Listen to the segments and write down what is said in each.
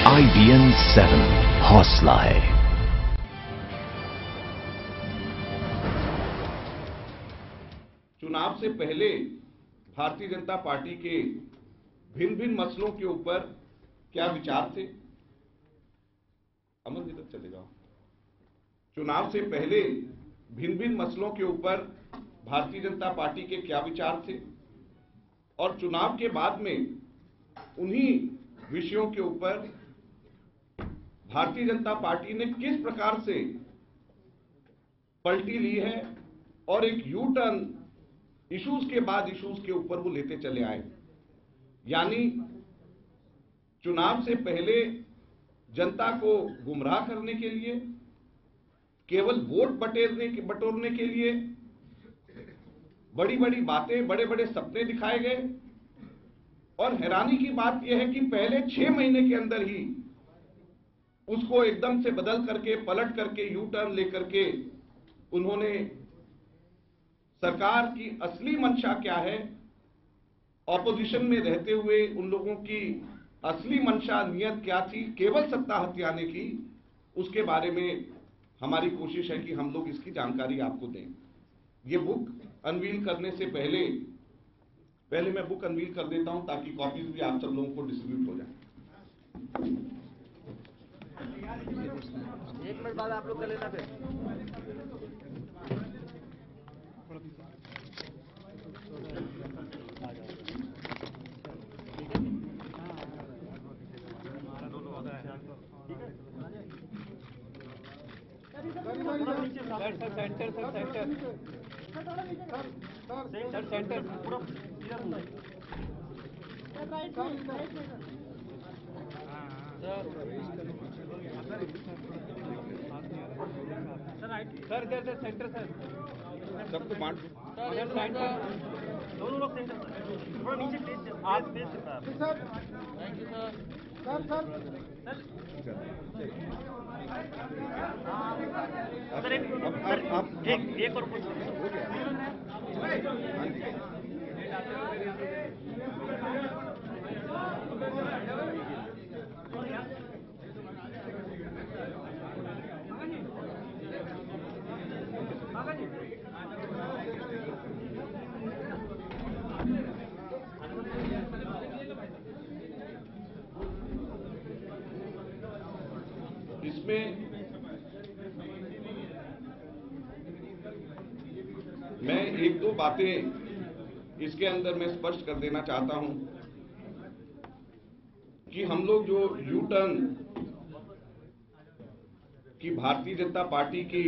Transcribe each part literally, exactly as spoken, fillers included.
आई B N seven हौसला है। चुनाव से पहले भारतीय जनता पार्टी के भिन्न भिन्न मसलों के ऊपर क्या विचार थे? अमन जी तक चले जाओ। चुनाव से पहले भिन्न भिन्न मसलों के ऊपर भारतीय जनता पार्टी के क्या विचार थे और चुनाव के बाद में उन्हीं विषयों के ऊपर भारतीय जनता पार्टी ने किस प्रकार से पलटी ली है और एक यू टर्न इश्यूज के बाद इश्यूज के ऊपर वो लेते चले आए। यानी चुनाव से पहले जनता को गुमराह करने के लिए, केवल वोट बटेरने के बटोरने के लिए बड़ी बड़ी बातें, बड़े बड़े सपने दिखाए गए। और हैरानी की बात यह है कि पहले छह महीने के अंदर ही उसको एकदम से बदल करके, पलट करके, यू टर्न लेकर के उन्होंने सरकार की असली मंशा क्या है, ऑपोजिशन में रहते हुए उन लोगों की असली मंशा, नियत क्या थी केवल सत्ता हथियाने की, उसके बारे में हमारी कोशिश है कि हम लोग इसकी जानकारी आपको दें। ये बुक अनवील करने से पहले पहले मैं बुक अनवील कर देता हूं ताकि कॉपीज भी आप सब लोगों को डिस्ट्रीब्यूट हो जाए। एक मिनट बाद आप लोग कर लेना। फिर sir sir centre sir centre sir centre पूरा sir sir sir centre sir सबको बांट दोनों लोग सेंटर थोड़ा नीचे प्लीज आप please sir thank you sir sir sir sir एक एक एक और कुछ हो गया। इसमें मैं एक दो बातें इसके अंदर मैं स्पष्ट कर देना चाहता हूं कि हम लोग जो यू टर्न की भारतीय जनता पार्टी की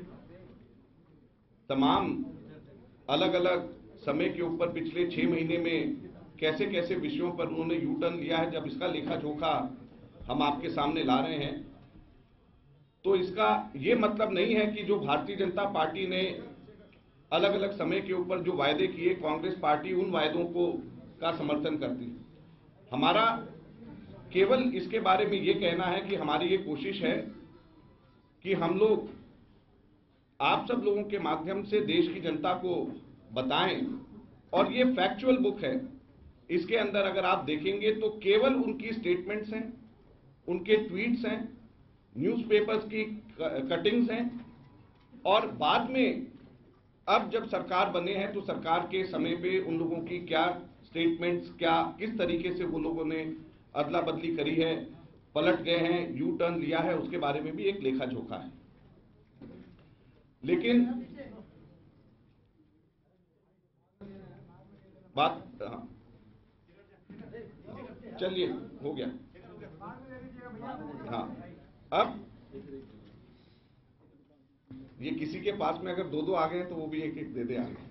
तमाम अलग अलग समय के ऊपर पिछले छह महीने में कैसे कैसे विषयों पर उन्होंने यू टर्न लिया है, जब इसका लेखा जोखा हम आपके सामने ला रहे हैं तो इसका ये मतलब नहीं है कि जो भारतीय जनता पार्टी ने अलग अलग समय के ऊपर जो वायदे किए, कांग्रेस पार्टी उन वायदों को का समर्थन करती है। हमारा केवल इसके बारे में ये कहना है कि हमारी ये कोशिश है कि हम लोग आप सब लोगों के माध्यम से देश की जनता को बताएं। और ये फैक्चुअल बुक है, इसके अंदर अगर आप देखेंगे तो केवल उनकी स्टेटमेंट्स हैं, उनके ट्वीट्स हैं, न्यूज़पेपर्स की कटिंग्स हैं और बाद में अब जब सरकार बने हैं तो सरकार के समय पे उन लोगों की क्या स्टेटमेंट्स, क्या किस तरीके से वो लोगों ने अदला बदली करी है, पलट गए हैं, यू टर्न लिया है, उसके बारे में भी एक लेखा जोखा है। लेकिन बात हाँ, चलिए हो गया। हाँ, अब ये किसी के पास में अगर दो दो आ गए तो वो भी एक एक दे दे आगे।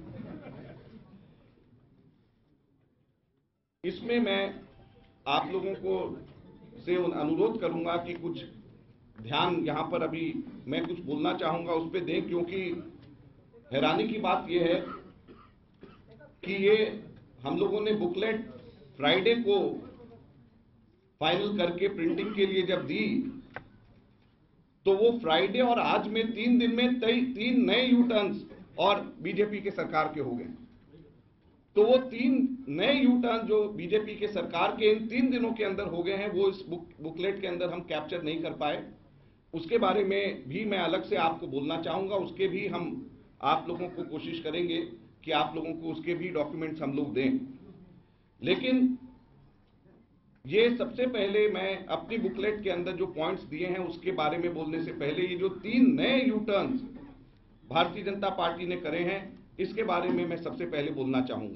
इसमें मैं आप लोगों को से अनुरोध करूंगा कि कुछ ध्यान यहां पर अभी मैं कुछ बोलना चाहूंगा उस पर दें, क्योंकि हैरानी की बात यह है कि ये हम लोगों ने बुकलेट फ्राइडे को फाइनल करके प्रिंटिंग के लिए जब दी तो वो फ्राइडे और आज में तीन दिन में तीन नए यू टर्न्स और बीजेपी के सरकार के हो गए। तो वो तीन नए यू टर्न जो बीजेपी के सरकार के इन तीन दिनों के अंदर हो गए हैं, वो इस बुक बुकलेट के अंदर हम कैप्चर नहीं कर पाए। उसके बारे में भी मैं अलग से आपको बोलना चाहूंगा। उसके भी हम आप लोगों को कोशिश करेंगे कि आप लोगों को उसके भी डॉक्यूमेंट्स हम लोग दें। लेकिन ये सबसे पहले मैं अपनी बुकलेट के अंदर जो पॉइंट्स दिए हैं उसके बारे में बोलने से पहले, ये जो तीन नए you turns Bharatiya Janata party ने करे हैं, इसके बारे में मैं सबसे पहले बोलना चाहूंगा।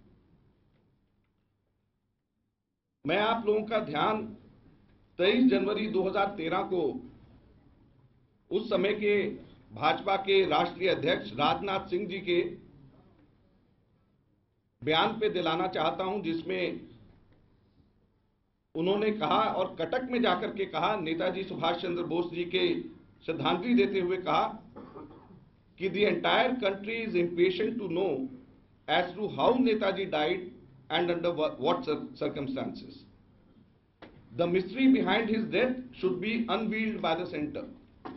मैं आप लोगों का ध्यान तेईस जनवरी दो हज़ार तेरह को उस समय के भाजपा के राष्ट्रीय अध्यक्ष राजनाथ सिंह जी के बयान पे दिलाना चाहता हूं, जिसमें उन्होंने कहा और कटक में जाकर के कहा, नेताजी सुभाष चंद्र बोस जी के श्रद्धांजलि देते हुए कहा कि the entire country is impatient to know as to how Netaji died and under what circumstances. The mystery behind his death should be unveiled by the centre.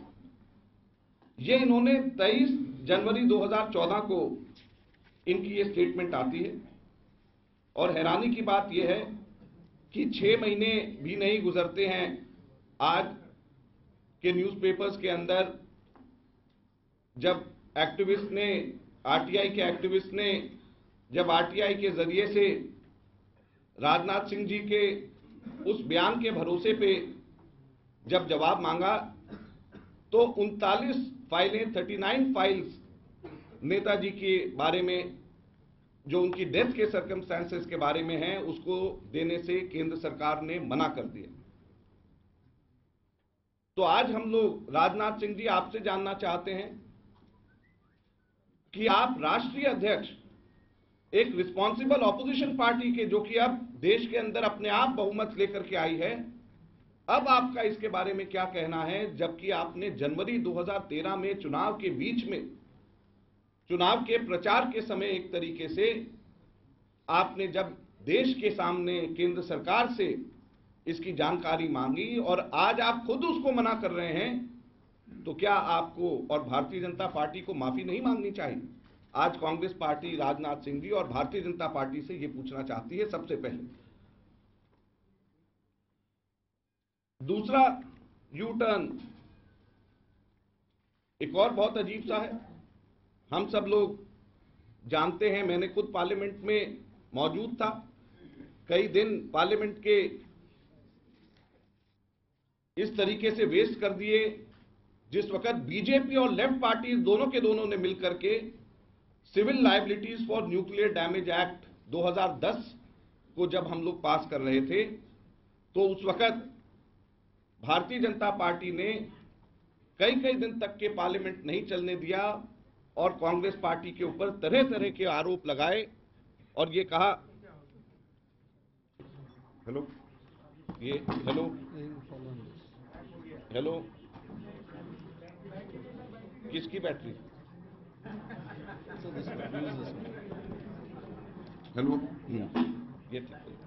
ये इन्होंने तेईस जनवरी दो हज़ार चौदह को इनकी ये स्टेटमेंट आती है। और हैरानी की बात यह है कि छह महीने भी नहीं गुजरते हैं आज के न्यूज़पेपर्स के अंदर, जब एक्टिविस्ट ने, आरटीआई के एक्टिविस्ट ने जब आरटीआई के जरिए से राजनाथ सिंह जी के उस बयान के भरोसे पे जब जवाब मांगा, तो उनतालीस फाइलें, उनतालीस फाइल्स नेताजी के बारे में, जो उनकी डेथ के सर्कमस्टेंसेस के बारे में हैं, उसको देने से केंद्र सरकार ने मना कर दिया। तो आज हम लोग, राजनाथ सिंह जी, आपसे जानना चाहते हैं कि आप राष्ट्रीय अध्यक्ष, एक रिस्पॉन्सिबल ऑपोजिशन पार्टी के, जो कि अब देश के अंदर अपने आप बहुमत लेकर के आई है, अब आपका इसके बारे में क्या कहना है, जबकि आपने जनवरी दो हज़ार तेरह में चुनाव के बीच में, चुनाव के प्रचार के समय एक तरीके से आपने जब देश के सामने केंद्र सरकार से इसकी जानकारी मांगी और आज आप खुद उसको मना कर रहे हैं, तो क्या आपको और भारतीय जनता पार्टी को माफी नहीं मांगनी चाहिए? आज कांग्रेस पार्टी, राजनाथ सिंह जी और भारतीय जनता पार्टी से यह पूछना चाहती है सबसे पहले। दूसरा यू टर्न एक और बहुत अजीब सा है। हम सब लोग जानते हैं, मैंने खुद पार्लियामेंट में मौजूद था, कई दिन पार्लियामेंट के इस तरीके से वेस्ट कर दिए जिस वक्त बीजेपी और लेफ्ट पार्टी दोनों के दोनों ने मिलकर के civil liabilities for nuclear damage act दो हज़ार दस को जब हम लोग पास कर रहे थे, तो उस वक्त भारतीय जनता पार्टी ने कई कई दिन तक के पार्लियामेंट नहीं चलने दिया और कांग्रेस पार्टी के ऊपर तरह तरह के आरोप लगाए और ये कहा, हेलो ये हेलो हेलो किसकी बैटरी, हेलो ये ठीक है।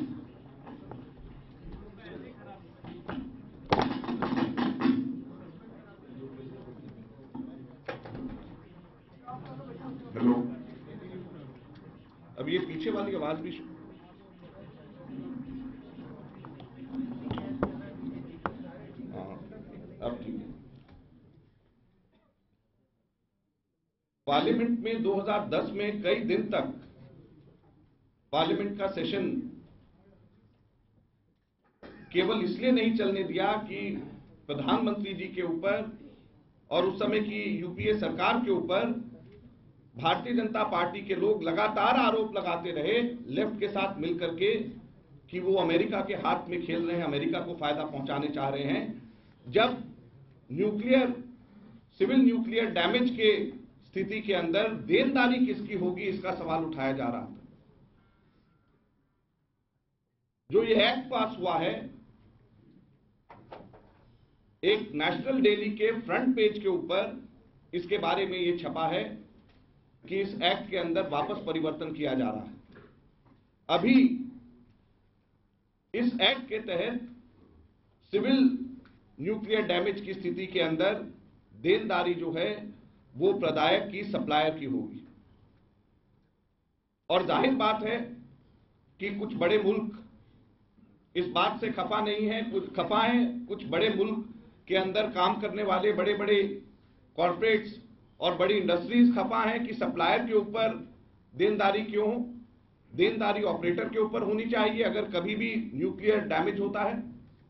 हेलो, अब ये पीछे वाली आवाज भी, हाँ अब ठीक है। पार्लियामेंट में दो हज़ार दस में कई दिन तक पार्लियामेंट का सेशन केवल इसलिए नहीं चलने दिया कि प्रधानमंत्री जी के ऊपर और उस समय की यूपीए सरकार के ऊपर भारतीय जनता पार्टी के लोग लगातार आरोप लगाते रहे लेफ्ट के साथ मिलकर के कि वो अमेरिका के हाथ में खेल रहे हैं, अमेरिका को फायदा पहुंचाने चाह रहे हैं। जब न्यूक्लियर, सिविल न्यूक्लियर डैमेज के स्थिति के अंदर देनदारी किसकी होगी, इसका सवाल उठाया जा रहा था। जो ये एक्ट पास हुआ है, एक नेशनल डेली के फ्रंट पेज के ऊपर इसके बारे में ये छपा है कि इस एक्ट के अंदर वापस परिवर्तन किया जा रहा है। अभी इस एक्ट के तहत सिविल न्यूक्लियर डैमेज की स्थिति के अंदर देनदारी जो है वो प्रदायक की, सप्लायर की होगी। और जाहिर बात है कि कुछ बड़े मुल्क इस बात से खफा नहीं है, कुछ खफा है, कुछ बड़े मुल्क के अंदर काम करने वाले बड़े बड़े कॉर्पोरेट्स और बड़ी इंडस्ट्रीज खफा हैं कि सप्लायर के ऊपर देनदारी क्यों हो। देनदारी ऑपरेटर के ऊपर होनी चाहिए अगर कभी भी न्यूक्लियर डैमेज होता है,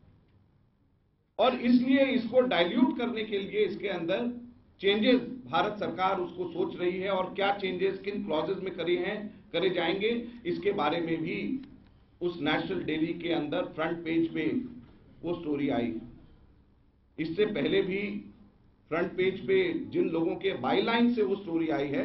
और इसलिए इसको डाइल्यूट करने के लिए इसके अंदर चेंजेस भारत सरकार उसको सोच रही है, और क्या चेंजेस किन क्लॉजेज में करे हैं करे जाएंगे इसके बारे में भी उस नेशनल डेली के अंदर फ्रंट पेज पे वो स्टोरी आई। इससे पहले भी फ्रंट पेज पे जिन लोगों के बाईलाइन से वो स्टोरी आई है,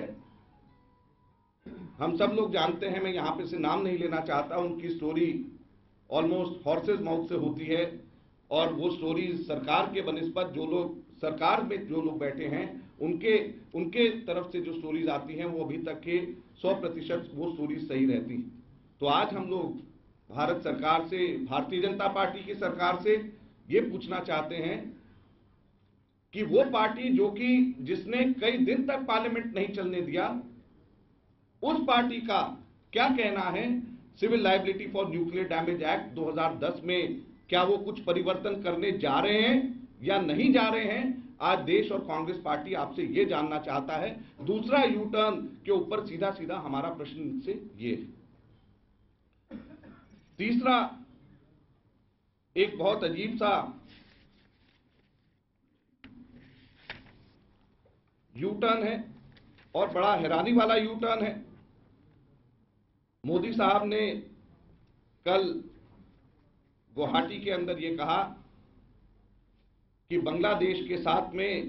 हम सब लोग जानते हैं, मैं यहां पे से नाम नहीं लेना चाहता, उनकी स्टोरी ऑलमोस्ट हॉर्सेस माउथ से होती है, और वो स्टोरी सरकार के बनिस्बत जो लोग सरकार में जो लोग बैठे हैं उनके उनके तरफ से जो स्टोरीज आती हैं वो अभी तक के सौ प्रतिशत वो स्टोरीज सही रहती। तो आज हम लोग भारत सरकार से, भारतीय जनता पार्टी की सरकार से ये पूछना चाहते हैं कि वो पार्टी जो कि जिसने कई दिन तक पार्लियामेंट नहीं चलने दिया, उस पार्टी का क्या कहना है civil liability for nuclear damage act दो हज़ार दस में, क्या वो कुछ परिवर्तन करने जा रहे हैं या नहीं जा रहे हैं। आज देश और कांग्रेस पार्टी आपसे ये जानना चाहता है। दूसरा यू टर्न के ऊपर सीधा सीधा हमारा प्रश्न से ये है। तीसरा एक बहुत अजीब सा यू टर्न है और बड़ा हैरानी वाला यू टर्न है। मोदी साहब ने कल गुवाहाटी के अंदर ये कहा कि बांग्लादेश के साथ में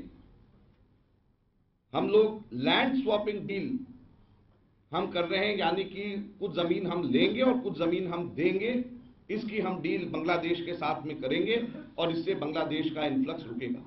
हम लोग लैंड स्वैपिंग डील हम कर रहे हैं, यानी कि कुछ जमीन हम लेंगे और कुछ जमीन हम देंगे, इसकी हम डील बांग्लादेश के साथ में करेंगे और इससे बांग्लादेश का इन्फ्लक्स रुकेगा।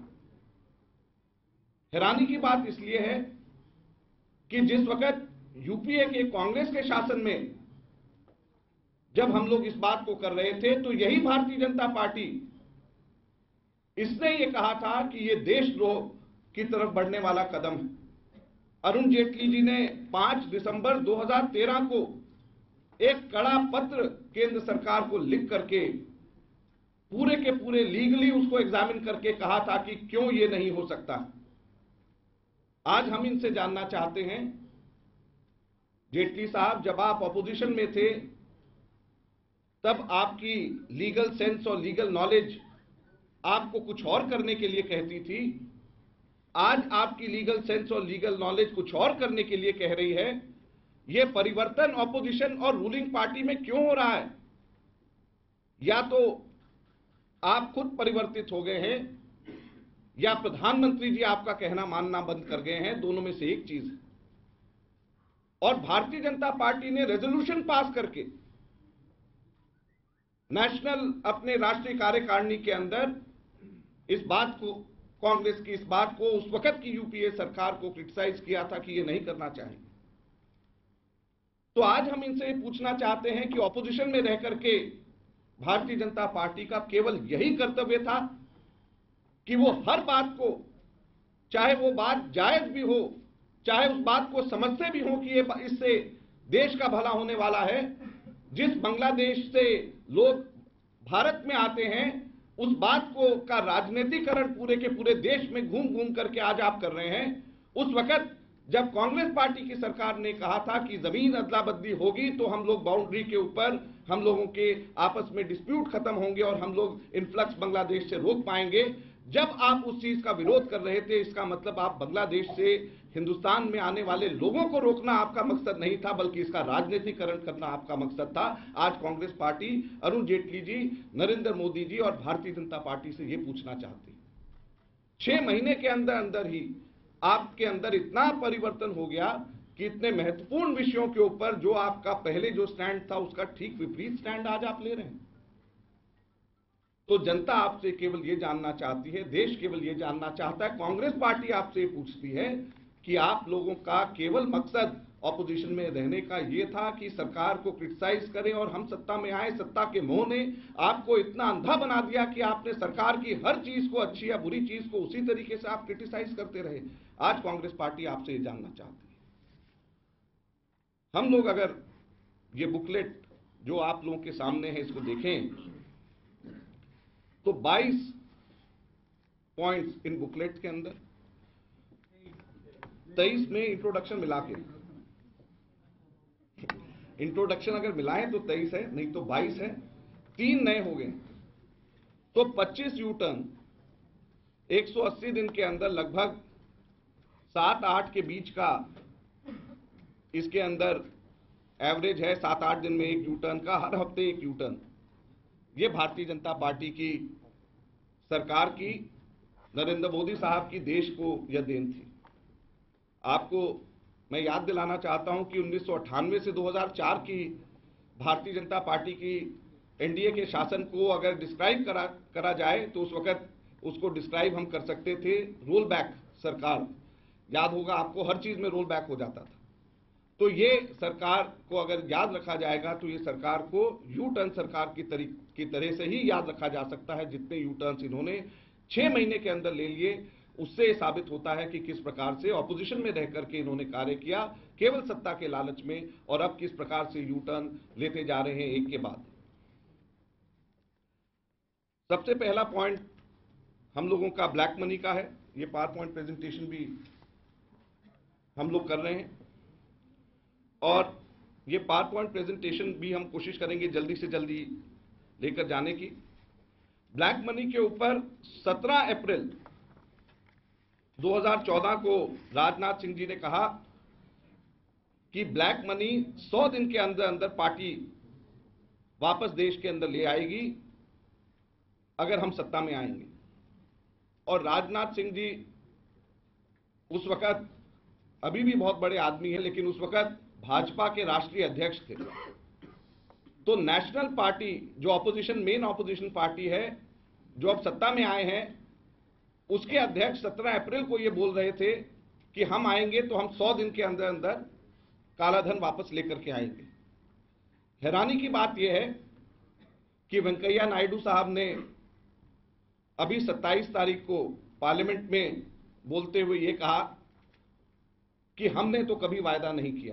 हैरानी की बात इसलिए है कि जिस वक्त यूपीए के कांग्रेस के शासन में जब हम लोग इस बात को कर रहे थे तो यही भारतीय जनता पार्टी इसने ये कहा था कि ये देशद्रोह की तरफ बढ़ने वाला कदम है। अरुण जेटली जी ने पांच दिसंबर दो हज़ार तेरह को एक कड़ा पत्र केंद्र सरकार को लिख करके पूरे के पूरे लीगली उसको एग्जामिन करके कहा था कि क्यों ये नहीं हो सकता। आज हम इनसे जानना चाहते हैं, जेटली साहब जब आप ऑपोजिशन में थे तब आपकी लीगल सेंस और लीगल नॉलेज आपको कुछ और करने के लिए कहती थी, आज आपकी लीगल सेंस और लीगल नॉलेज कुछ और करने के लिए कह रही है। यह परिवर्तन ऑपोजिशन और रूलिंग पार्टी में क्यों हो रहा है? या तो आप खुद परिवर्तित हो गए हैं या प्रधानमंत्री जी आपका कहना मानना बंद कर गए हैं, दोनों में से एक चीज है। और भारतीय जनता पार्टी ने रेजोल्यूशन पास करके नेशनल अपने राष्ट्रीय कार्यकारिणी के अंदर इस बात को, कांग्रेस की इस बात को, उस वक्त की यूपीए सरकार को क्रिटिसाइज किया था कि ये नहीं करना चाहिए। तो आज हम इनसे पूछना चाहते हैं कि ऑपोजिशन में रह करके भारतीय जनता पार्टी का केवल यही कर्तव्य था कि वो हर बात को, चाहे वो बात जायज भी हो, चाहे उस बात को समझते भी हो कि ये इससे देश का भला होने वाला है, जिस बांग्लादेश से लोग भारत में आते हैं उस बात को का राजनीतिकरण पूरे के पूरे देश में घूम घूम करके आज आप कर रहे हैं। उस वक्त जब कांग्रेस पार्टी की सरकार ने कहा था कि जमीन अदला बदली होगी तो हम लोग बाउंड्री के ऊपर हम लोगों के आपस में डिस्प्यूट खत्म होंगे और हम लोग इन्फ्लक्स बांग्लादेश से रोक पाएंगे, जब आप उस चीज का विरोध कर रहे थे, इसका मतलब आप बांग्लादेश से हिंदुस्तान में आने वाले लोगों को रोकना आपका मकसद नहीं था, बल्कि इसका राजनीतिकरण करना आपका मकसद था। आज कांग्रेस पार्टी, अरुण जेटली जी, नरेंद्र मोदी जी और भारतीय जनता पार्टी से यह पूछना चाहती, छह महीने के अंदर अंदर ही आपके अंदर इतना परिवर्तन हो गया कि इतने महत्वपूर्ण विषयों के ऊपर जो आपका पहले जो स्टैंड था उसका ठीक विपरीत स्टैंड आज आप ले रहे हैं। तो जनता आपसे केवल यह जानना चाहती है, देश केवल यह जानना चाहता है, कांग्रेस पार्टी आपसे पूछती है कि आप लोगों का केवल मकसद ऑपोजिशन में रहने का यह था कि सरकार को क्रिटिसाइज करें और हम सत्ता में आए। सत्ता के मोह ने आपको इतना अंधा बना दिया कि आपने सरकार की हर चीज को, अच्छी या बुरी चीज को, उसी तरीके से आप क्रिटिसाइज करते रहे। आज कांग्रेस पार्टी आपसे यह जानना चाहती है, हम लोग अगर ये बुकलेट जो आप लोगों के सामने है इसको देखें तो बाईस पॉइंट्स इन बुकलेट के अंदर, तेईस में इंट्रोडक्शन मिला के, इंट्रोडक्शन अगर मिलाएं तो तेईस है, नहीं तो बाईस है, तीन नए हो गए, तो पच्चीस यू टर्न एक सौ अस्सी दिन के अंदर लगभग सात आठ के बीच का इसके अंदर एवरेज है। सात आठ दिन में एक यू टर्न का, हर हफ्ते एक यू टर्न। ये भारतीय जनता पार्टी की सरकार की, नरेंद्र मोदी साहब की देश को यह देन थी। आपको मैं याद दिलाना चाहता हूं कि उन्नीस सौ अट्ठानवे से दो हज़ार चार की भारतीय जनता पार्टी की एनडीए के शासन को अगर डिस्क्राइब करा करा जाए तो उस वक्त उसको डिस्क्राइब हम कर सकते थे रोल बैक सरकार। याद होगा आपको, हर चीज में रोल बैक हो जाता था। तो ये सरकार को अगर याद रखा जाएगा तो ये सरकार को यू टर्न सरकार की तरी की तरह से ही याद रखा जा सकता है। जितने यू टर्न्स इन्होंने छह महीने के अंदर ले लिए, उससे साबित होता है कि किस प्रकार से ऑपोजिशन में रह करके इन्होंने कार्य किया, केवल सत्ता के लालच में, और अब किस प्रकार से यू टर्न लेते जा रहे हैं एक के बाद। सबसे पहला पॉइंट हम लोगों का ब्लैक मनी का है। ये पावर पॉइंट प्रेजेंटेशन भी हम लोग कर रहे हैं और ये पावर पॉइंट प्रेजेंटेशन भी हम कोशिश करेंगे जल्दी से जल्दी लेकर जाने की। ब्लैक मनी के ऊपर सत्रह अप्रैल दो हज़ार चौदह को राजनाथ सिंह जी ने कहा कि ब्लैक मनी सौ दिन के अंदर अंदर पार्टी वापस देश के अंदर ले आएगी अगर हम सत्ता में आएंगे। और राजनाथ सिंह जी उस वक्त, अभी भी बहुत बड़े आदमी हैं, लेकिन उस वक्त भाजपा के राष्ट्रीय अध्यक्ष थे। तो नेशनल पार्टी जो ऑपोजिशन, मेन ऑपोजिशन पार्टी है, जो अब सत्ता में आए हैं, उसके अध्यक्ष सत्रह अप्रैल को ये बोल रहे थे कि हम आएंगे तो हम सौ दिन के अंदर अंदर कालाधन वापस लेकर के आएंगे। हैरानी की बात यह है कि वेंकैया नायडू साहब ने अभी सत्ताईस तारीख को पार्लियामेंट में बोलते हुए ये कहा कि हमने तो कभी वायदा नहीं किया।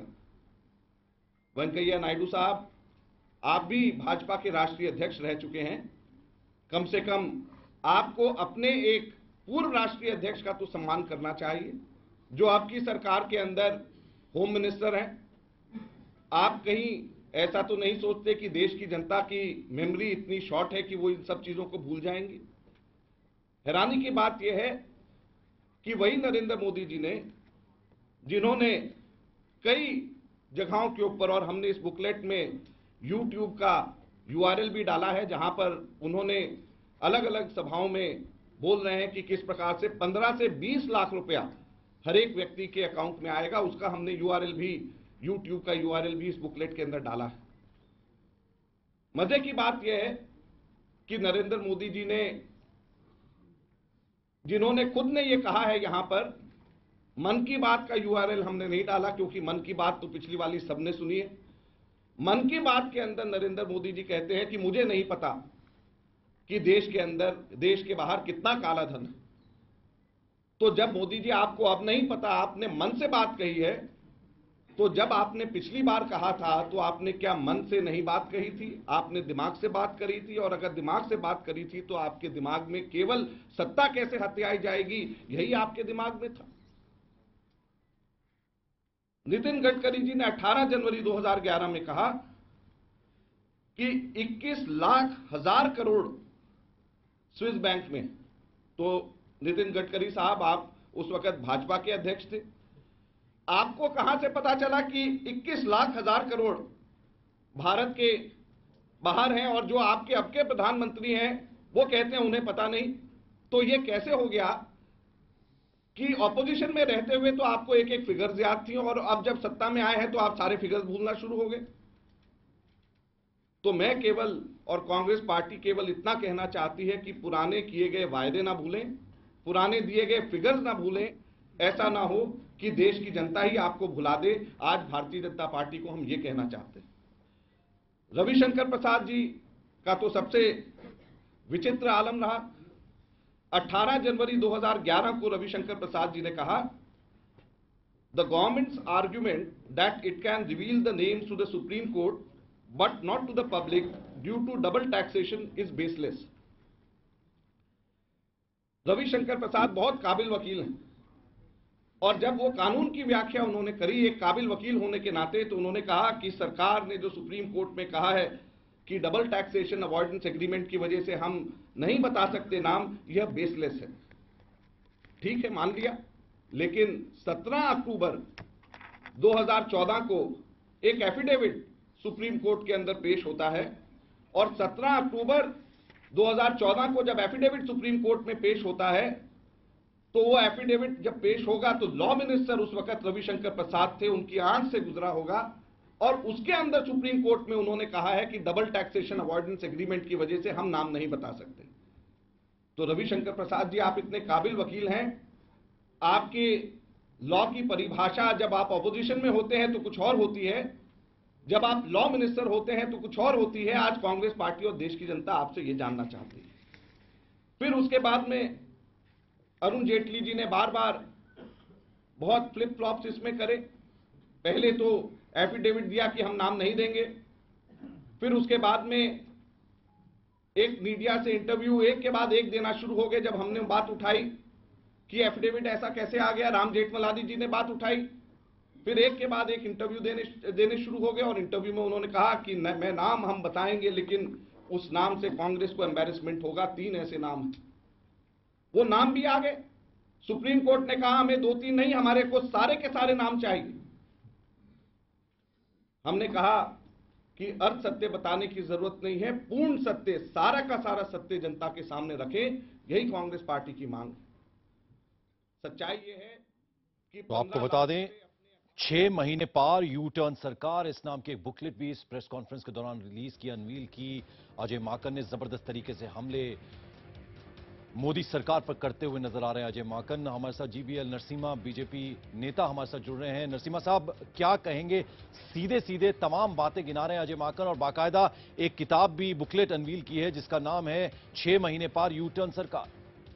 वेंकैया नायडू साहब, आप भी भाजपा के राष्ट्रीय अध्यक्ष रह चुके हैं, कम से कम आपको अपने एक पूर्व राष्ट्रीय अध्यक्ष का तो सम्मान करना चाहिए, जो आपकी सरकार के अंदर होम मिनिस्टर हैं। आप कहीं ऐसा तो नहीं सोचते कि देश की जनता की मेमोरी इतनी शॉर्ट है कि वो इन सब चीजों को भूल जाएंगे। हैरानी की बात यह है कि वही नरेंद्र मोदी जी ने, जिन्होंने कई जगहों के ऊपर, और हमने इस बुकलेट में यूट्यूब का यूआरएल भी डाला है, जहां पर उन्होंने अलग अलग सभाओं में बोल रहे हैं कि किस प्रकार से पंद्रह से बीस लाख रुपया हर एक व्यक्ति के अकाउंट में आएगा, उसका हमने यूआरएल भी, यूट्यूब का यूआरएल भी इस बुकलेट के अंदर डाला है। मजे की बात यह है कि नरेंद्र मोदी जी ने, जिन्होंने खुद ने यह कहा है यहां पर, मन की बात का यूआरएल हमने नहीं डाला क्योंकि मन की बात तो पिछली वाली सबने सुनी है। मन की बात के अंदर नरेंद्र मोदी जी कहते हैं कि मुझे नहीं पता कि देश के अंदर, देश के बाहर कितना काला धन है। तो जब मोदी जी आपको अब नहीं पता, आपने मन से बात कही है, तो जब आपने पिछली बार कहा था तो आपने क्या मन से नहीं बात कही थी? आपने दिमाग से बात करी थी, और अगर दिमाग से बात करी थी तो आपके दिमाग में केवल सत्ता कैसे हथियाई जाएगी, यही आपके दिमाग में था। नितिन गडकरी जी ने अठारह जनवरी दो हज़ार ग्यारह में कहा कि इक्कीस लाख हजार करोड़ स्विस बैंक में। तो नितिन गडकरी साहब, आप उस वक्त भाजपा के अध्यक्ष थे, आपको कहां से पता चला कि इक्कीस लाख हजार करोड़ भारत के बाहर हैं, और जो आपके अब के प्रधानमंत्री हैं वो कहते हैं उन्हें पता नहीं? तो ये कैसे हो गया कि ऑपोजिशन में रहते हुए तो आपको एक एक फिगर्स याद थी, और अब जब सत्ता में आए हैं तो आप सारे फिगर्स भूलना शुरू हो गए? तो मैं केवल, और कांग्रेस पार्टी केवल इतना कहना चाहती है कि पुराने किए गए वायदे ना भूलें, पुराने दिए गए फिगर्स ना भूलें। ऐसा ना हो कि देश की जनता ही आपको भुला दे। आज भारतीय जनता पार्टी को हम ये कहना चाहते हैं। रविशंकर प्रसाद जी का तो सबसे विचित्र आलम रहा। अठारह जनवरी दो हज़ार ग्यारह को रविशंकर प्रसाद जी ने कहा, the government's argument that it can reveal the names to the supreme court but not to the public due to double taxation is baseless. Ravishankar Prasad बहुत काबिल वकील हैं और जब वो कानून की व्याख्या उन्होंने करी एक काबिल वकील होने के नाते, तो उन्होंने कहा कि सरकार ने जो सुप्रीम कोर्ट में कहा है कि डबल टैक्सेशन अवॉइडेंस एग्रीमेंट की वजह से हम नहीं बता सकते नाम, यह बेसलेस है। ठीक है, मान लिया, लेकिन सत्रह अक्टूबर दो हज़ार चौदह को एक एफिडेविट सुप्रीम कोर्ट के अंदर पेश होता है और सत्रह अक्टूबर दो हज़ार चौदह को जब एफिडेविट सुप्रीम कोर्ट में पेश होता है, तो वो एफिडेविट जब पेश होगा तो लॉ मिनिस्टर उस वक्त रविशंकर प्रसाद थे, उनकी आंख से गुजरा होगा और उसके अंदर सुप्रीम कोर्ट में उन्होंने कहा है कि डबल टैक्सेशन अवॉइडेंस एग्रीमेंट की वजह से हम नाम नहीं बता सकते। तो रविशंकर प्रसाद जी, आप इतने काबिल वकील हैं, आपके लॉ की परिभाषा जब आप ऑपोजिशन में होते हैं तो कुछ और होती है, जब आप लॉ मिनिस्टर होते हैं तो कुछ और होती है। आज कांग्रेस पार्टी और देश की जनता आपसे यह जानना चाहती है। फिर उसके बाद में अरुण जेटली जी ने बार बार बहुत फ्लिप फ्लॉप्स इसमें करे। पहले तो एफिडेविट दिया कि हम नाम नहीं देंगे, फिर उसके बाद में एक मीडिया से इंटरव्यू एक के बाद एक देना शुरू हो गए। जब हमने बात उठाई कि एफिडेविट ऐसा कैसे आ गया, राम जेठमलानी जी ने बात उठाई, फिर एक के बाद एक इंटरव्यू देने देने शुरू हो गए और इंटरव्यू में उन्होंने कहा कि न, मैं नाम हम बताएंगे लेकिन उस नाम से कांग्रेस को एम्बैरेसमेंट होगा। तीन ऐसे नाम हैं, वो नाम भी आ गए। सुप्रीम कोर्ट ने कहा हमें दो तीन नहीं, हमारे को सारे के सारे नाम चाहिए। हमने कहा कि अर्ध सत्य बताने की जरूरत नहीं है, पूर्ण सत्य, सारा का सारा सत्य जनता के सामने रखें, यही कांग्रेस पार्टी की मांग है। सच्चाई ये है कि तो आपको बता दें, छह महीने पार यू टर्न सरकार, इस नाम की एक बुकलेट भी इस प्रेस कॉन्फ्रेंस के दौरान रिलीज की, अनवील की। अजय माकन ने जबरदस्त तरीके से हमले मोदी सरकार पर करते हुए नजर आ रहे हैं। अजय माकन हमारे साथ, जीबीएल नरसिम्हा बीजेपी नेता हमारे साथ जुड़ रहे हैं। नरसिम्हा साहब, क्या कहेंगे? सीधे सीधे तमाम बातें गिना रहे हैं अजय माकन और बाकायदा एक किताब भी, बुकलेट अनवील की है जिसका नाम है छह महीने पार यू टर्न सरकार।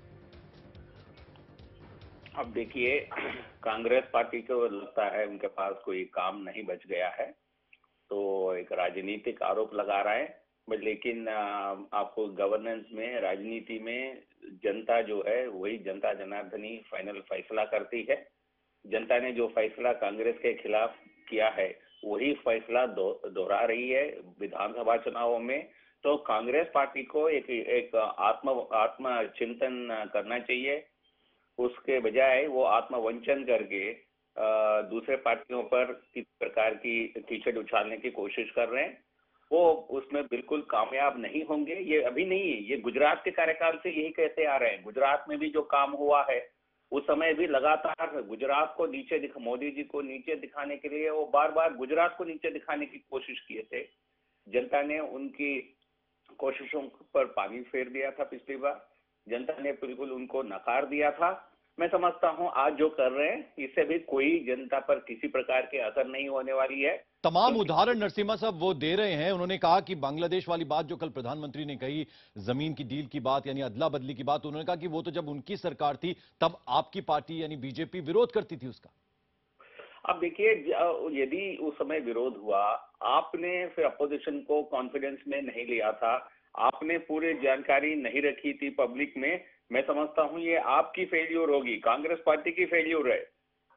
अब देखिए, कांग्रेस पार्टी को लगता है उनके पास कोई काम नहीं बच गया है, तो एक राजनीतिक आरोप लगा रहा है। लेकिन आपको गवर्नेंस में, राजनीति में जनता जो है वही जनता जनार्दनी फाइनल फैसला करती है। जनता ने जो फैसला कांग्रेस के खिलाफ किया है वही फैसला दोहरा रही है विधानसभा चुनावों में। तो कांग्रेस पार्टी को एक एक आत्म आत्म चिंतन करना चाहिए। उसके बजाय वो आत्मवंचन करके दूसरे पार्टियों पर किस प्रकार की कीचड़ उछालने की कोशिश कर रहे हैं, वो उसमें बिल्कुल कामयाब नहीं होंगे। ये अभी नहीं, ये गुजरात के कार्यकाल से यही कहते आ रहे हैं। गुजरात में भी जो काम हुआ है उस समय भी लगातार गुजरात को नीचे दिखा, मोदी जी को नीचे दिखाने के लिए वो बार बार गुजरात को नीचे दिखाने की कोशिश किए थे। जनता ने उनकी कोशिशों पर पानी फेर दिया था। पिछली बार जनता ने बिल्कुल उनको नकार दिया था। मैं समझता हूं आज जो कर रहे हैं इससे भी कोई जनता पर किसी प्रकार के असर नहीं होने वाली है। तमाम उदाहरण नरसिम्हा साहब वो दे रहे हैं। उन्होंने कहा कि बांग्लादेश वाली बात जो कल प्रधानमंत्री ने कही, जमीन की डील की बात यानी अदला बदली की बात, उन्होंने कहा कि वो तो जब उनकी सरकार थी तब आपकी पार्टी यानी बीजेपी विरोध करती थी उसका। अब देखिए, यदि उस समय विरोध हुआ, आपने फिर अपोजिशन को कॉन्फिडेंस में नहीं लिया था, आपने पूरी जानकारी नहीं रखी थी पब्लिक में, मैं समझता हूं ये आपकी फेल्यूर होगी, कांग्रेस पार्टी की फेल्यूर है।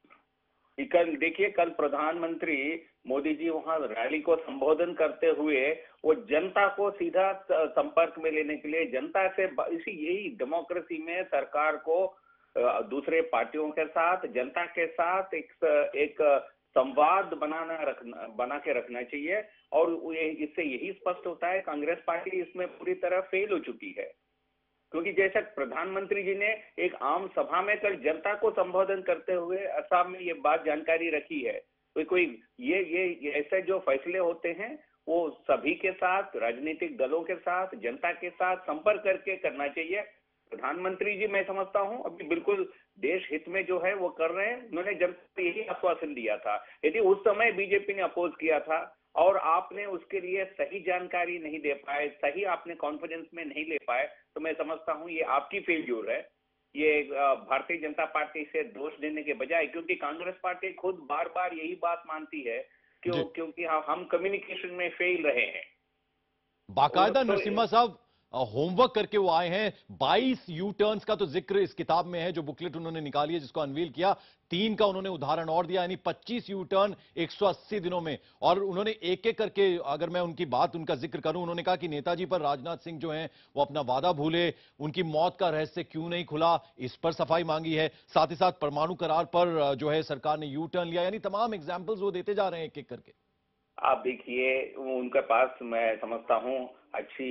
कल देखिए, कल प्रधानमंत्री मोदी जी वहां रैली को संबोधन करते हुए वो जनता को सीधा संपर्क में लेने के लिए, जनता से, इसी यही डेमोक्रेसी में सरकार को दूसरे पार्टियों के साथ, जनता के साथ एक एक संवाद बनाना रखना बना के रखना चाहिए। और इससे यही स्पष्ट होता है कांग्रेस पार्टी इसमें पूरी तरह फेल हो चुकी है, क्योंकि जैसा प्रधानमंत्री जी ने एक आम सभा में कल जनता को संबोधन करते हुए असम में ये बात जानकारी रखी है। तो कोई ये ये ऐसे जो फैसले होते हैं वो सभी के साथ, राजनीतिक दलों के साथ, जनता के साथ संपर्क करके करना चाहिए। प्रधानमंत्री जी मैं समझता हूं अभी बिल्कुल देश हित में जो है वो कर रहे हैं। उन्होंने जनता को यही आश्वासन दिया था। यदि उस समय बीजेपी ने अपोज किया था और आपने उसके लिए सही जानकारी नहीं दे पाए, सही आपने कॉन्फिडेंस में नहीं ले पाए, तो मैं समझता हूं ये आपकी फेल्यूर है। ये भारतीय जनता पार्टी से दोष देने के बजाय, क्योंकि कांग्रेस पार्टी खुद बार बार यही बात मानती है क्यों, क्योंकि हम कम्युनिकेशन में फेल रहे हैं। बाकायदा तो नरसिम्हा साहब होमवर्क करके वो आए हैं। बाईस यू टर्न्स का तो जिक्र इस किताब में है जो बुकलेट उन्होंने निकाली है, जिसको अनवील किया। तीन का उन्होंने उदाहरण और दिया, यानी पच्चीस यू टर्न एक सौ अस्सी दिनों में। और उन्होंने एक एक करके, अगर मैं उनकी बात, उनका जिक्र करूं, उन्होंने कहा कि नेताजी पर राजनाथ सिंह जो हैं वो अपना वादा भूले, उनकी मौत का रहस्य क्यों नहीं खुला, इस पर सफाई मांगी है। साथ ही साथ परमाणु करार पर जो है सरकार ने यू टर्न लिया, यानी तमाम एग्जाम्पल्स वो देते जा रहे हैं एक एक करके। आप देखिए, उनके पास मैं समझता हूं अच्छी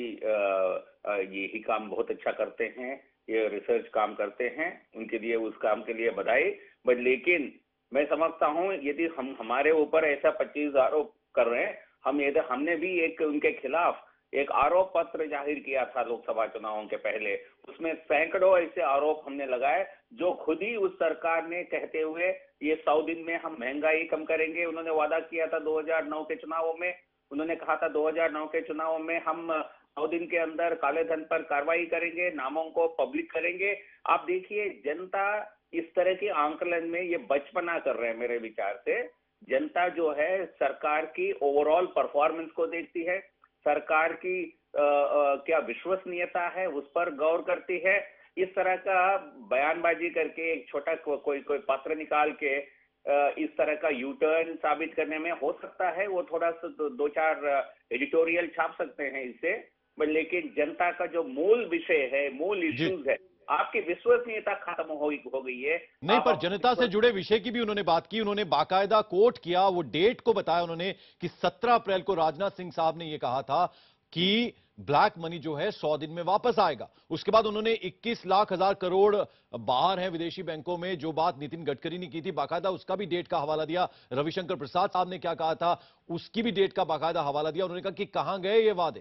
यही काम बहुत अच्छा करते हैं, ये रिसर्च काम करते हैं, उनके लिए उस काम के लिए बधाई। बट लेकिन मैं समझता हूं यदि हम हमारे ऊपर ऐसा पच्चीस आरोप कर रहे हैं, हम यदि हमने भी एक उनके खिलाफ एक आरोप पत्र जाहिर किया था लोकसभा चुनावों के पहले, उसमें सैकड़ों ऐसे आरोप हमने लगाए जो खुद ही उस सरकार ने कहते हुए ये सौ दिन में हम महंगाई कम करेंगे। उन्होंने वादा किया था दो हज़ार नौ के चुनावों में, उन्होंने कहा था दो हज़ार नौ के चुनावों में हम सौ दिन के अंदर काले धन पर कार्रवाई करेंगे, नामों को पब्लिक करेंगे। आप देखिए, जनता इस तरह के आंकलन में ये बचपना कर रहे हैं। मेरे विचार से जनता जो है सरकार की ओवरऑल परफॉर्मेंस को देखती है, सरकार की आ, आ, क्या विश्वसनीयता है उस पर गौर करती है। इस तरह का बयानबाजी करके एक छोटा को, कोई कोई पत्र निकाल के आ, इस तरह का यू टर्न साबित करने में हो सकता है वो थोड़ा सा दो, दो चार एडिटोरियल छाप सकते हैं इससे, बट लेकिन जनता का जो मूल विषय है, मूल इश्यूज है, आपकी विश्वसनीयता खत्म हो, हो गई है। नहीं, पर जनता से जुड़े विषय की भी उन्होंने बात की। उन्होंने बाकायदा कोट किया, वो डेट को बताया उन्होंने कि सत्रह अप्रैल को राजनाथ सिंह साहब ने यह कहा था कि ब्लैक मनी जो है सौ दिन में वापस आएगा। उसके बाद उन्होंने इक्कीस लाख हजार करोड़ बाहर हैं विदेशी बैंकों में, जो बात नितिन गडकरी ने की थी, बाकायदा उसका भी डेट का हवाला दिया। रविशंकर प्रसाद साहब ने क्या कहा था, उसकी भी डेट का बाकायदा हवाला दिया। उन्होंने कहा कि कहां गए ये वादे,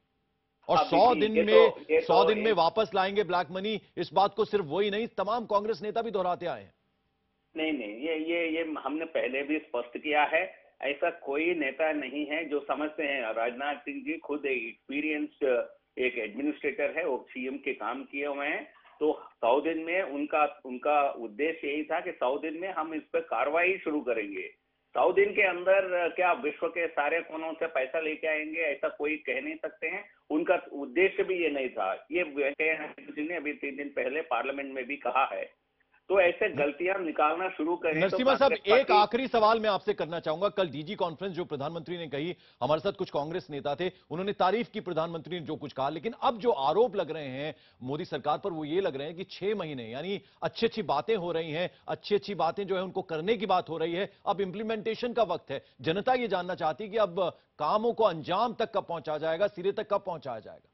और सौ दिन में सौ दिन में वापस लाएंगे ब्लैक मनी। इस बात को सिर्फ वही नहीं, तमाम कांग्रेस नेता भी दोहराते आए हैं। नहीं नहीं, ये ये ये हमने पहले भी स्पष्ट किया है, ऐसा कोई नेता नहीं है जो समझते हैं। राजनाथ सिंह जी खुद एक एक्सपीरियंस्ड एक एडमिनिस्ट्रेटर है, वो सीएम के काम किए हुए हैं। तो सौ दिन में उनका उनका उद्देश्य यही था कि सौ दिन में हम इस पर कार्रवाई शुरू करेंगे। सौ दिन के अंदर क्या विश्व के सारे कोनों से पैसा लेके आएंगे, ऐसा कोई कह नहीं सकते हैं। उनका उद्देश्य भी ये नहीं था। ये वेंकैया नायडू जी ने अभी तीन दिन पहले पार्लियामेंट में भी कहा है। तो ऐसे गलतियां निकालना शुरू करें। नरसिम्हा साहब, एक आखिरी सवाल मैं आपसे करना चाहूंगा। कल डीजी कॉन्फ्रेंस जो प्रधानमंत्री ने कही, हमारे साथ कुछ कांग्रेस नेता थे, उन्होंने तारीफ की प्रधानमंत्री ने जो कुछ कहा, लेकिन अब जो आरोप लग रहे हैं मोदी सरकार पर वो ये लग रहे हैं कि छह महीने यानी अच्छी अच्छी बातें हो रही हैं, अच्छी अच्छी बातें जो है उनको करने की बात हो रही है, अब इंप्लीमेंटेशन का वक्त है। जनता ये जानना चाहती है कि अब कामों को अंजाम तक कब पहुंचाया जाएगा, सिरे तक कब पहुंचाया जाएगा।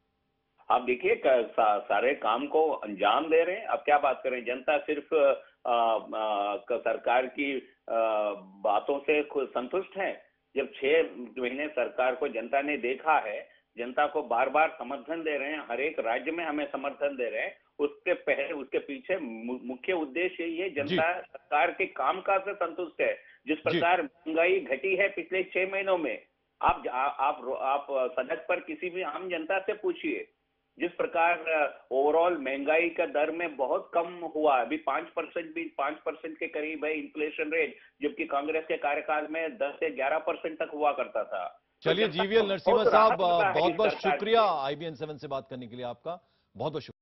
आप देखिए, सा, सारे काम को अंजाम दे रहे हैं। अब क्या बात करें, जनता सिर्फ आ, आ, सरकार की आ, बातों से खुद संतुष्ट है। जब छह महीने सरकार को जनता ने देखा है, जनता को बार बार समर्थन दे रहे हैं, हर एक राज्य में हमें समर्थन दे रहे हैं, उसके पहले उसके पीछे मुख्य उद्देश्य यही है, जनता सरकार के कामकाज से संतुष्ट है। जिस प्रकार महंगाई घटी है पिछले छह महीनों में, आप आप आप सड़क पर किसी भी आम जनता से पूछिए, जिस प्रकार ओवरऑल महंगाई का दर में बहुत कम हुआ, अभी पांच परसेंट भी पांच परसेंट के करीब है इन्फ्लेशन रेट, जबकि कांग्रेस के कार्यकाल में दस से ग्यारह परसेंट तक हुआ करता था। चलिए, जीवीएल नरसिम्हा साहब, बहुत बहुत शुक्रिया आईबीएन सेवन से बात करने के लिए आपका। बहुत बहुत शुक्रिया।